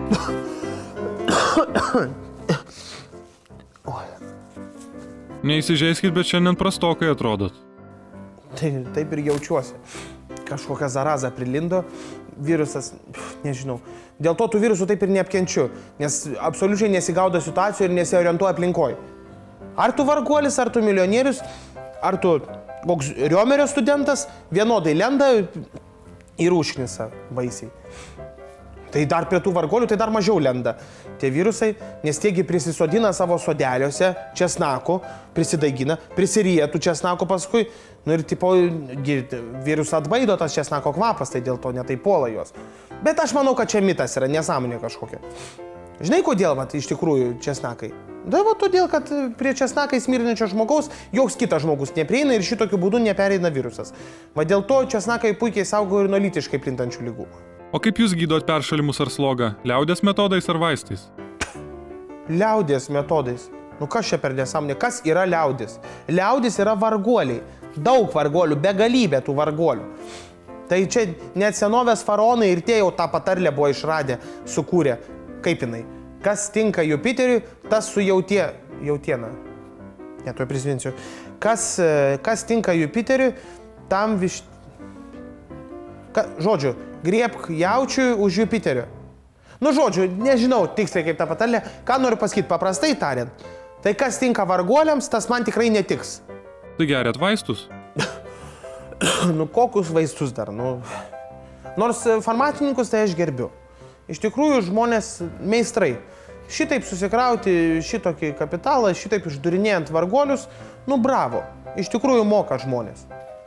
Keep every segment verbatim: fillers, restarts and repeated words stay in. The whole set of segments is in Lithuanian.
Neįsižeiskit, bet šiandien prastokai atrodot. Tai, taip ir jaučiuosi. Kažkokia zaraza prilindo, virusas, nežinau. Dėl to tų virusų taip ir neapkenčiu, nes absoliučiai nesigaudo situacijų ir nesiorientuoja aplinkoj. Ar tu varguolis, ar tu milijonierius, ar tu koks Riomerio studentas, vienodai lenda ir užknisa baisiai. Tai dar prie tų vargolių, tai dar mažiau lenda tie virusai, nes tiegi prisisodina savo sodeliuose česnako, prisidaigina, prisirietų česnako paskui, nu ir tipo virusą atbaido tas česnako kvapas, tai dėl to netai puola juos. Bet aš manau, kad čia mitas yra, nesąmonė kažkokia. Žinai, kodėl, vat, iš tikrųjų, česnakai? Da, va, todėl, kad prie česnakai smirnečio žmogaus joks kitas žmogus neprieina ir šitokiu būdu nepereina virusas. Va dėl to česnakai puikiai saugo ir nuo lytiškai plintančių lygų. O kaip jūs gydot peršalimus ar slogą? Liaudės metodais ar vaistais? Liaudės metodais. Nu kas čia per nesąmonė? Kas yra liaudės? Liaudės yra varguoliai. Daug varguolių, begalybė tų varguolių. Tai čia net senovės faraonai ir tie jau tą patarlę buvo išradę, sukūrė. Kaip jinai? Kas tinka Jupiteriui, tas su jautie... jautiena. Ne, tuoj prisiminsiu. Kas, kas tinka Jupiteriui, tam viš... Ka, žodžiu, griebk jaučiui už Jupiterio. Nu, žodžiu, nežinau tiksliai kaip tą patarlę. Ką noriu pasakyti, paprastai tariant. Tai kas tinka varguoliams, tas man tikrai netiks. Tai geriat vaistus? Nu, kokius vaistus dar? Nu, nors farmacininkus tai aš gerbiu. Iš tikrųjų, žmonės meistrai. Šitaip susikrauti šitokį kapitalą, šitaip išdurinėjant varguolius, nu, bravo. Iš tikrųjų moka žmonės.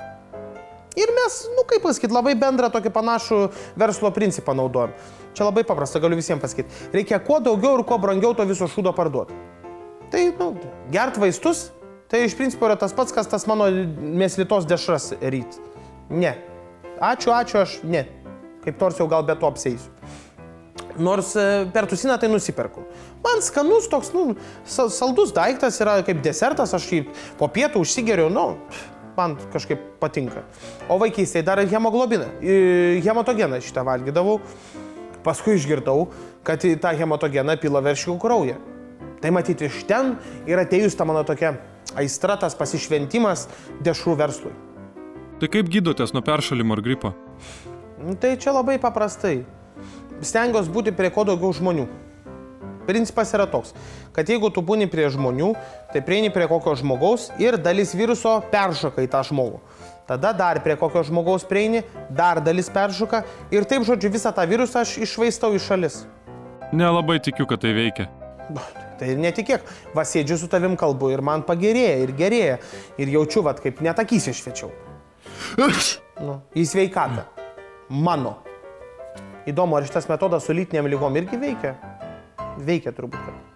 Ir mes, nu kaip pasakyti, labai bendrą tokį panašų verslo principą naudojam. Čia labai paprasta, galiu visiems pasakyti. Reikia kuo daugiau ir kuo brangiau to viso šūdo parduoti. Tai, nu, gert vaistus, tai iš principo yra tas pats, kas tas mano mėslitos dešras ryt. Ne. Ačiū, ačiū, aš ne. Kaip nors jau gal be to apseisiu. Nors per tusiną tai nusiperku. Man skanus toks, nu, saldus daiktas yra kaip desertas, aš jį po pietų užsigeriu, nu... man kažkaip patinka. O vaikystėje dar hemoglobiną, hematogeną šitą valgydavau. Paskui išgirdau, kad tą hematogeną pila veršikų kraują. Tai matyti iš ten ir atėjus ta mano tokia aistra, tas pasišventimas dešrų verslui. Tai kaip gydotės nuo peršalimo ar gripo? Tai čia labai paprastai. Stengiuosi būti prie kuo daugiau žmonių. Principas yra toks, kad jeigu tu būni prie žmonių, tai prieini prie kokio žmogaus ir dalis viruso peršoka į tą žmogų. Tada dar prie kokio žmogaus prieini, dar dalis peršoka ir taip, žodžiu, visą tą virusą aš išvaistau į šalis. Nelabai tikiu, kad tai veikia. Tai ir netikėk. Va, sėdžiu su tavim kalbu ir man pagerėja ir gerėja. Ir jaučiu, vat, kaip net akys iššviečiau. Nu, į sveikatą. Mano. Įdomu, ar šitas metodas su lytiniam lygom irgi veikia? Veikia turbūt.